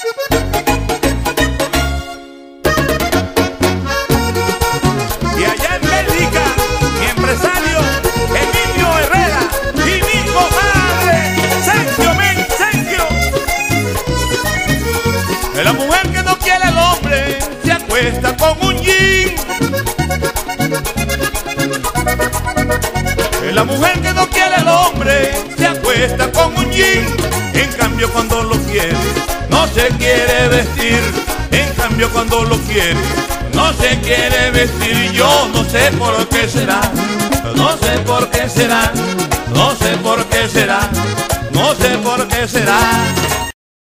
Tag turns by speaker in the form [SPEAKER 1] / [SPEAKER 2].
[SPEAKER 1] Y allá en Bélgica, mi empresario Emilio Herrera y mi comadre Sergio Mencencio. La mujer que no quiere al hombre se acuesta con un jean. La mujer que no quiere al hombre se acuesta con un jean. En cambio cuando lo quiere no se quiere vestir. En cambio cuando lo quiere no se quiere vestir. Yo no sé por qué será, no sé por qué será, no sé por qué será, no sé por qué será.